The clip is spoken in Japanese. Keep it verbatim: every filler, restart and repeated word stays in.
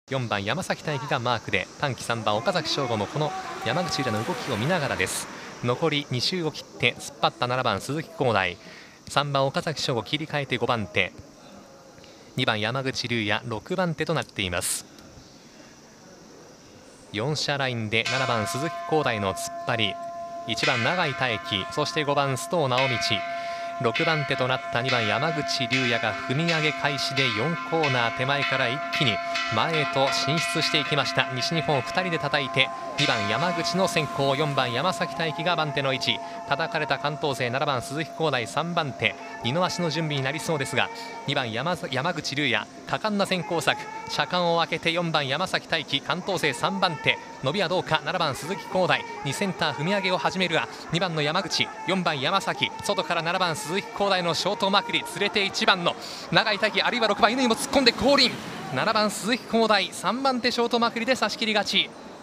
よんばん山崎大輝がマークで、短期さんばん岡崎翔吾もこの山口優良の動きを見ながらです。残りに周を切って突っ張ったななばん鈴木晃大、さんばん岡崎翔吾切り替えてごばん手、にばん山口竜也ろくばん手となっています。よん車ラインでななばん鈴木晃大の突っ張り、いちばん永井大輝、そしてごばん須藤直道、ろくばん手となったにばん山口竜也が踏み上げ開始でよんコーナー手前から一気に前へと進出していきました。西日本ふたりで叩いてにばん山口の先行、よんばん山崎大輝が番手の位置、叩かれた関東勢ななばん鈴木晃大さんばん手、二の足の準備になりそうですが、にばん 山, 山口竜也果敢な先行策、車間を開けてよんばん山崎大輝関東勢さんばん手、伸びはどうか、ななばん鈴木晃大にセンター踏み上げを始めるが、にばんの山口、よんばん山崎、外からななばん鈴木晃大のショートまくり、連れていちばんの永井大輝、あるいはろくばん乾も突っ込んで降臨、ななばん鈴木晃大さんばん手ショートまくりで差し切り勝ち。